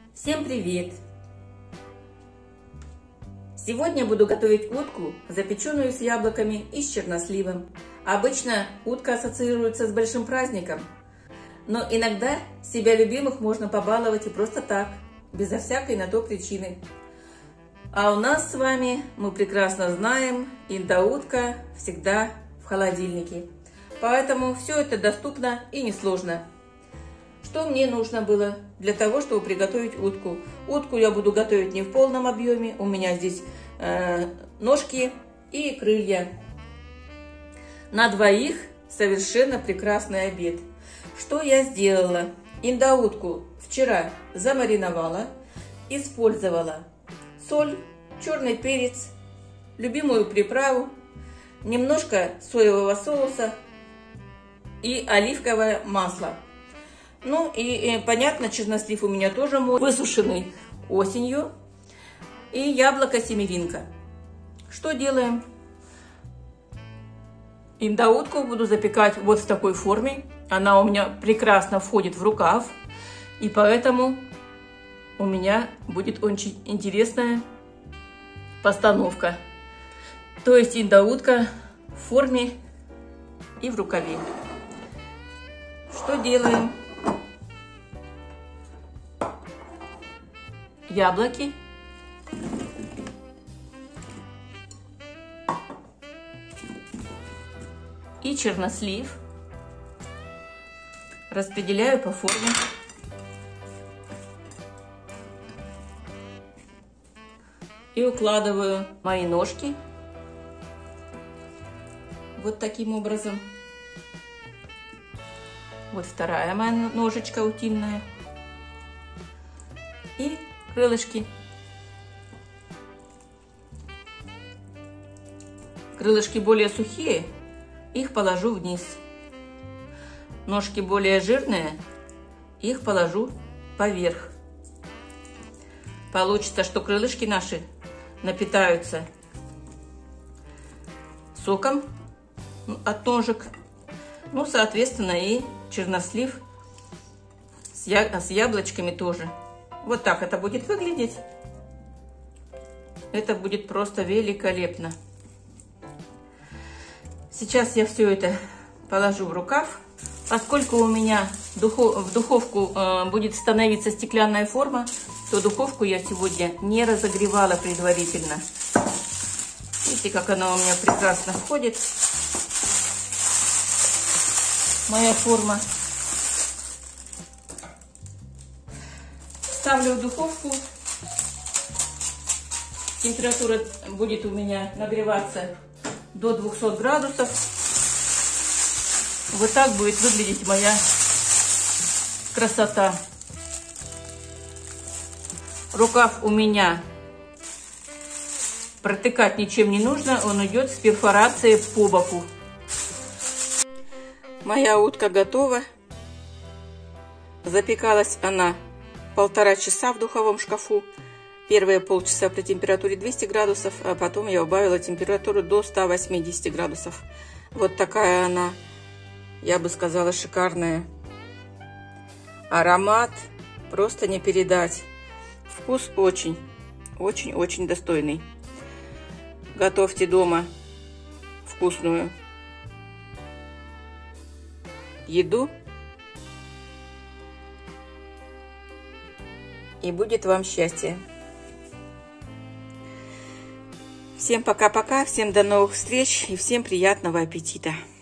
Всем привет! Сегодня буду готовить утку, запеченную с яблоками и с черносливом. Обычно утка ассоциируется с большим праздником, но иногда себя любимых можно побаловать и просто так, безо всякой на то причины. А у нас с вами, мы прекрасно знаем, индаутка всегда в холодильнике. Поэтому все это доступно и несложно. Что мне нужно было для того, чтобы приготовить утку? Утку я буду готовить не в полном объеме. У меня здесь ножки и крылья. На двоих совершенно прекрасный обед. Что я сделала? Индаутку вчера замариновала, использовала соль, черный перец, любимую приправу, немножко соевого соуса и оливковое масло. Ну и понятно, чернослив у меня тоже мой, высушенный осенью, и яблоко семеринка. Что делаем? Индаутку буду запекать вот в такой форме. Она у меня прекрасно входит в рукав, и поэтому у меня будет очень интересная постановка. То есть индаутка в форме и в рукаве. Что делаем? Яблоки. И чернослив распределяю по форме. И укладываю мои ножки вот таким образом. Вот вторая моя ножечка утиная. И крылышки. Крылышки более сухие, их положу вниз. Ножки более жирные, их положу поверх. Получится, что крылышки наши напитаются соком от ножек. Ну, соответственно, и чернослив с яблочками тоже. Вот так это будет выглядеть. Это будет просто великолепно. Сейчас я все это положу в рукав. Поскольку у меня в духовку будет становиться стеклянная форма, то духовку я сегодня не разогревала предварительно. Видите, как она у меня прекрасно входит. Моя форма. Ставлю в духовку. Температура будет у меня нагреваться до 200 градусов. Вот так будет выглядеть моя красота. Рукав у меня протыкать ничем не нужно, он идет с перфорацией по боку. Моя утка готова. Запекалась она 1,5 часа в духовом шкафу. Первые полчаса при температуре 200 градусов, а потом я убавила температуру до 180 градусов. Вот такая она, я бы сказала, шикарная. Аромат просто не передать. Вкус очень достойный. Готовьте дома вкусную еду, и будет вам счастье. Всем пока-пока, всем до новых встреч и всем приятного аппетита!